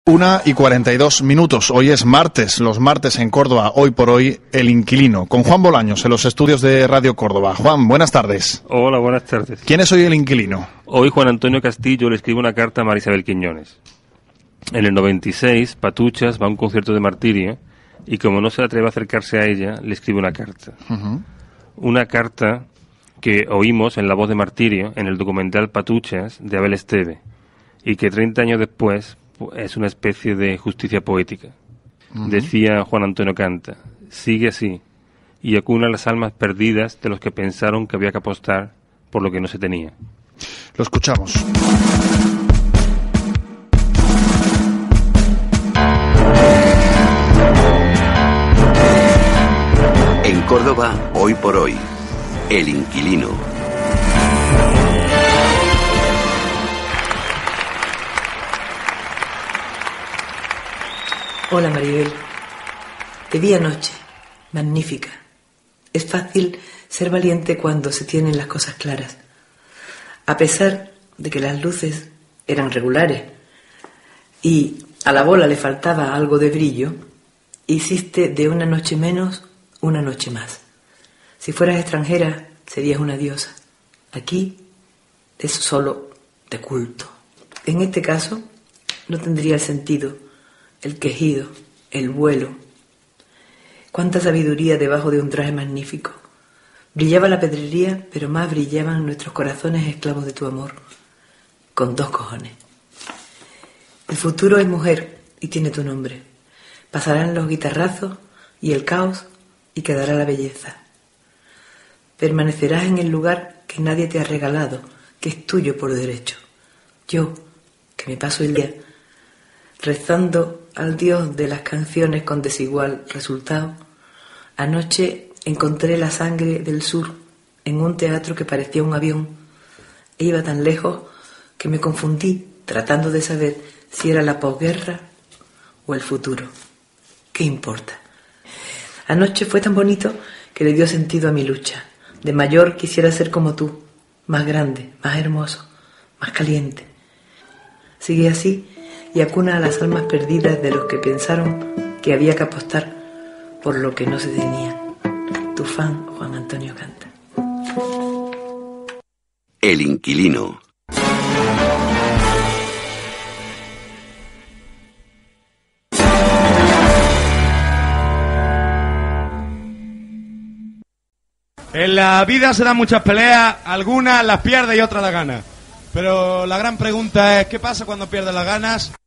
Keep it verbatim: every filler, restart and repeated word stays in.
Una y cuarenta y dos minutos. Hoy es martes, los martes en Córdoba, hoy por hoy, El Inquilino, con Juan Bolaños en los estudios de Radio Córdoba. Juan, buenas tardes. Hola, buenas tardes. ¿Quién es hoy El Inquilino? Hoy Juan Antonio Castillo le escribe una carta a María Isabel Quiñones. En el noventa y seis, Patuchas va a un concierto de Martirio y como no se atreve a acercarse a ella, le escribe una carta. Uh-huh. Una carta que oímos en la voz de Martirio en el documental Patuchas de Abel Esteve y que treinta años después es una especie de justicia poética. Uh-huh. Decía Juan Antonio Canta, sigue así y acuna las almas perdidas de los que pensaron que había que apostar por lo que no se tenía. Lo escuchamos. En Córdoba, hoy por hoy, El Inquilino. Hola Maribel, te vi anoche, magnífica. Es fácil ser valiente cuando se tienen las cosas claras. A pesar de que las luces eran regulares y a la bola le faltaba algo de brillo, hiciste de una noche menos una noche más. Si fueras extranjera, serías una diosa. Aquí es solo de culto. En este caso, no tendría el sentido, el quejido, el vuelo. Cuánta sabiduría debajo de un traje magnífico. Brillaba la pedrería, pero más brillaban nuestros corazones esclavos de tu amor. Con dos cojones. El futuro es mujer y tiene tu nombre. Pasarán los guitarrazos y el caos y quedará la belleza. Permanecerás en el lugar que nadie te ha regalado, que es tuyo por derecho. Yo, que me paso el día rezando al Dios de las canciones con desigual resultado, anoche encontré la sangre del sur en un teatro que parecía un avión e iba tan lejos que me confundí tratando de saber si era la posguerra o el futuro. ¿Qué importa? Anoche fue tan bonito que le dio sentido a mi lucha. De mayor quisiera ser como tú, más grande, más hermoso, más caliente. Sigue así y acuna a las almas perdidas de los que pensaron que había que apostar por lo que no se tenía. Tu fan, Juan Antonio Canta. El Inquilino. En la vida se dan muchas peleas, algunas las pierdes y otras las ganas. Pero la gran pregunta es, ¿qué pasa cuando pierdes las ganas?